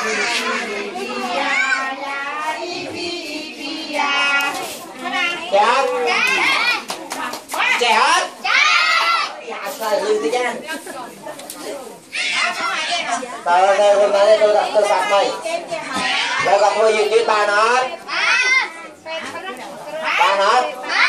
Trẻ hết. Dạ sao lưu tới nha. Thôi hôm nay tôi phạt mày. Rồi gặp thôi dừng dưới ba nó. Ba nó.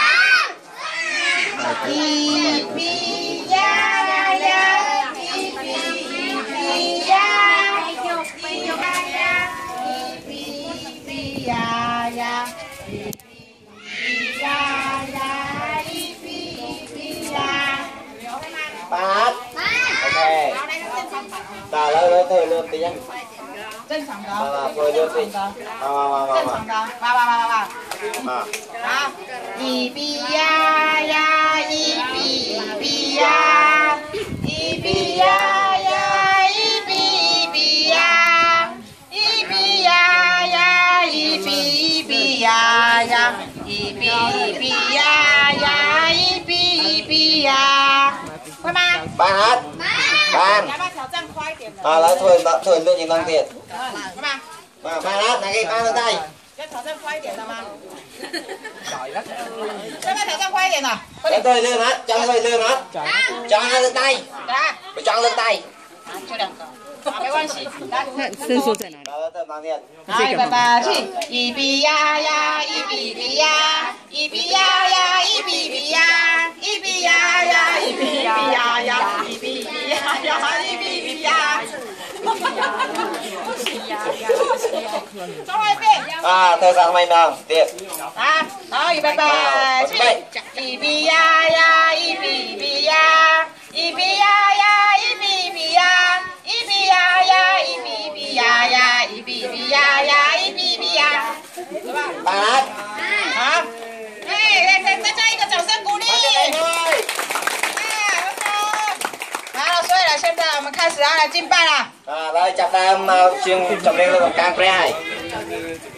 Ba. Ok. Rồi lấy thôi luôn tí nhá. 正常的。 thôi luôn đi. 正常的。爸。好，一比呀呀，一比呀，一比呀呀，一比呀，一比呀呀，一比呀呀，一比呀呀，一比呀，会吗？ Ba hết. Ba. 你要不要挑战快一点的？ Lấy thôi luôn những đồng tiền. 会吗？ Ba hết, này cái ba lên đây. 要挑战快一点的吗？要不要挑战快一点的？ Cho tôi lương hết, cho tôi lương hết. Cho lên tay. 来， Cho lên tay. 就2个，没关系。来， 伸缩在哪里？ Thôi bằng tiền. 来，预备吧，起！一比呀呀，一比呀，一比呀呀，一比呀，一比呀呀，一比呀呀，一比呀呀，一比呀。再来一遍。 Thôi sang mày nào, tiếp. 啊，好，预备吧，起！一比呀呀，一比呀，一比呀呀，一比呀，一比呀呀，一比呀呀，一比呀呀，一比呀，对吧？ Ba hết. 好，哎，大家一个掌声鼓励。好，所以呢，现在我们开始要来敬拜了。 Rồi chặt đam chuyên trồng lên con cam pre.